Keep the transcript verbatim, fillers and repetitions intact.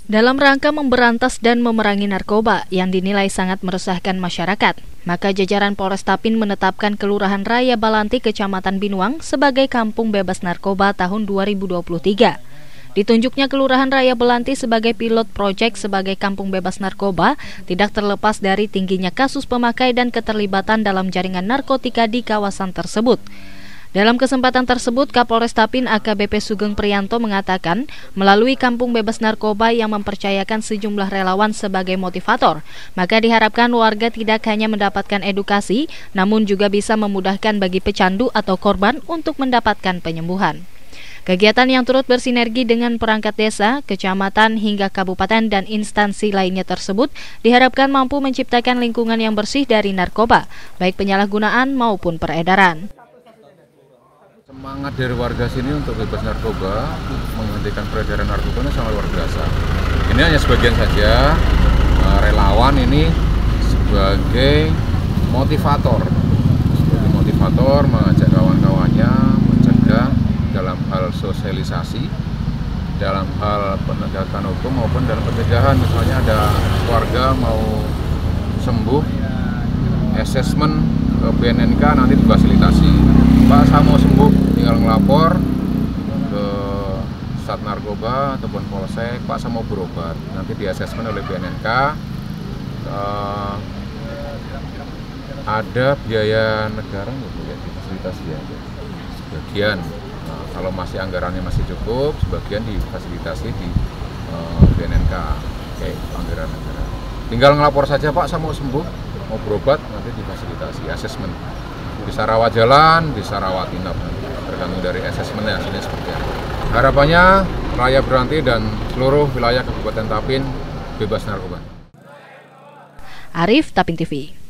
Dalam rangka memberantas dan memerangi narkoba yang dinilai sangat meresahkan masyarakat, maka jajaran Polres Tapin menetapkan Kelurahan Raya Balanti, Kecamatan Binuang sebagai kampung bebas narkoba tahun dua ribu dua puluh tiga. Ditunjuknya Kelurahan Raya Balanti sebagai pilot proyek sebagai kampung bebas narkoba tidak terlepas dari tingginya kasus pemakai dan keterlibatan dalam jaringan narkotika di kawasan tersebut. Dalam kesempatan tersebut, Kapolres Tapin A K B P Sugeng Priyanto mengatakan, melalui kampung bebas narkoba yang mempercayakan sejumlah relawan sebagai motivator, maka diharapkan warga tidak hanya mendapatkan edukasi, namun juga bisa memudahkan bagi pecandu atau korban untuk mendapatkan penyembuhan. Kegiatan yang turut bersinergi dengan perangkat desa, kecamatan, hingga kabupaten dan instansi lainnya tersebut diharapkan mampu menciptakan lingkungan yang bersih dari narkoba, baik penyalahgunaan maupun peredaran. Semangat dari warga sini untuk bebas narkoba, menghentikan peredaran narkoba ini sangat luar biasa. Ini hanya sebagian saja, relawan ini sebagai motivator, sebagai motivator mengajak kawan-kawannya mencegah dalam hal sosialisasi, dalam hal penegakan hukum maupun dalam pencegahan. Misalnya ada warga mau sembuh, asesmen ke B N N K nanti difasilitasi. Pak, saya mau sembuh, tinggal ngelapor ke Sat Narkoba ataupun Polsek, Pak saya mau berobat, nanti di asesmen oleh B N N K. Uh, ada biaya negara nggak boleh difasilitasi ya, sebagian. Nah, kalau masih anggarannya masih cukup, sebagian difasilitasi di uh, B N N K, kayak anggaran negara. Tinggal ngelapor saja, Pak saya mau sembuh, mau berobat, nanti difasilitasi asesmen. Bisa rawat jalan, bisa rawat inap, tergantung dari asesmennya hasilnya seperti apa. Harapannya Raya Balanti dan seluruh wilayah Kabupaten Tapin bebas narkoba. Arif, Tapin T V.